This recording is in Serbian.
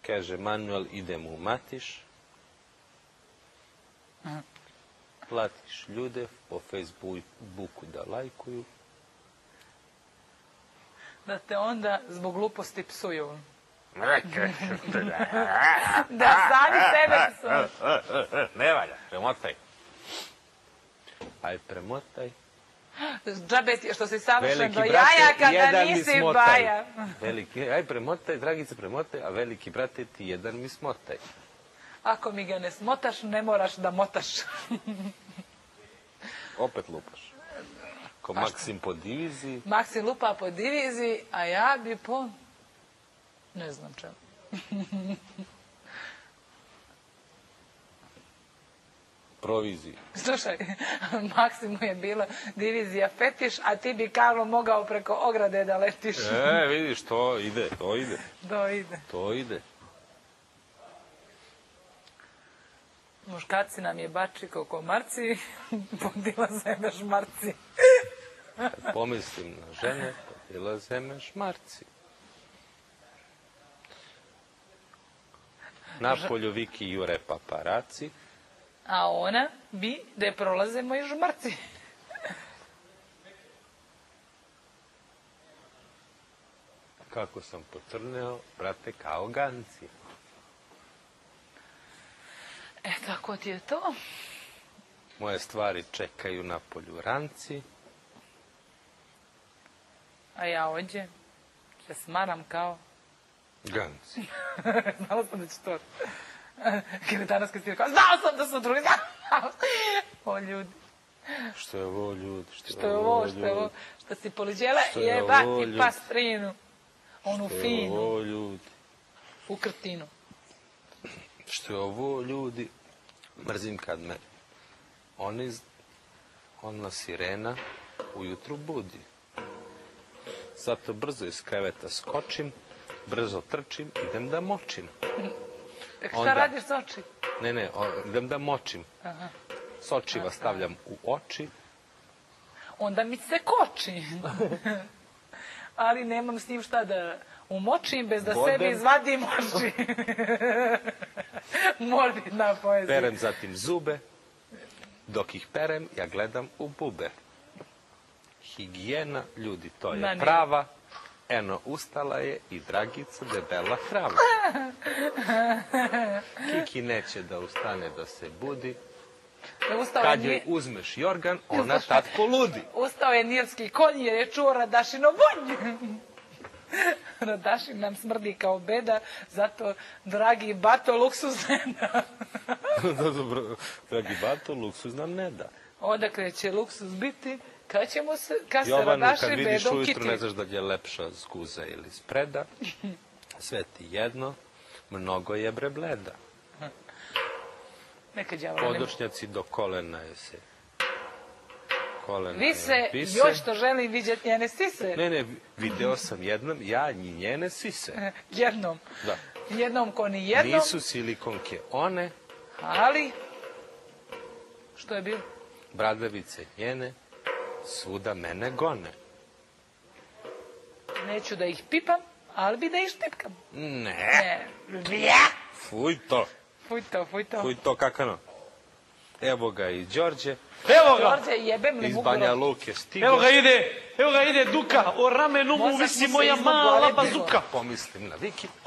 Kaže Manuel, idemo u Matiš. Platiš ljude po Facebooku da lajkuju. Da te onda zbog gluposti psuju. Da sami sebe psuju. Ne valja, premotaj. Aj, premotaj. Džabe ti što si savršen do jaja kada nisi baja. Aj, premotaj, Dragice, premotaj, a veliki brate ti jedan mi smotaj. Ako mi ga ne smotaš, ne moraš da motaš. Opet lupaš. Ko Maksim po diviziji. Maksim lupa po diviziji, a ja bi po... ne znam čemu. Proviziji. Slušaj, Maksimu je bila divizija fetiš, a ti bi, Karlo, mogao preko ograde da letiš. Vidiš, to ide, to ide. To ide. Muškarci nam je bači ko komarci, podilaze me šmarci. Kad pomislim na žene, podilaze me šmarci. Napolju Viki jure paparaci. A ona bi da prolaze moji žmarci. Kako sam pocrneo, brate, kao ganci. Tako ti je to. Moje stvari čekaju na polju ranci. A ja ovdje se smaram kao... ganci. Znala sam da će to... Danas kad si rekao, znao sam da su drugi, o ljudi. Što je ovo, ljudi? Što je ovo? Što si poliđela jebati pastrinu. Onu finu. Što je ovo, ljudi? U krtinu. Što je ovo, ljudi? Mrzim kad me ona sirena ujutru budi. Zato brzo iz kreveta skočim, brzo trčim, idem da močim. Šta radiš s oči? Ne, idem da močim. Sočiva stavljam u oči. Onda mi se koči. Ali nemam s njim šta da umočim bez da sebi izvadim oči. Morbidna poezija. Perem zatim zube. Dok ih perem, ja gledam u bube. Higijena, ljudi, to je prava. Eno, ustala je i Dragica debela krava. Kiki neće da ustane da se budi. Kad joj uzmeš jorgan, ona tad poludi. Ustao je nirski konj jer je čuo Radašino vonj. Radašin nam smrdi kao beda, zato, dragi bato, luksuz ne da. Dragi bato, luksuz nam ne da. Odakle će luksuz biti? Kad se Jovanu, Radaši kad vidiš bedom ujutru, kiti? ne znaš da je lepša zguza ili spreda. Sve ti jedno, mnogo je bre bleda. Neka đavola nema. Podočnjaci do kolena je se. Vise, još što želim vidjeti njene sise. Ne, video sam jednom, ja i njene sise. Jednom. Da. Jednom ko ni jednom. Nisu silikonke one. Ali, što je bilo? Bradavice njene, svuda mene gone. Neću da ih pipam, ali bi da ih štipkam. Ne. Fuj to. Fuj to, kakano. Evo ga i Đorđe. Evo ga! Đorđe, jebem li Iz mu Banja grob? Luke stigo. Evo ga ide Duka, o ramenu mu visi moja mala bazuka. Pomislim na Viki.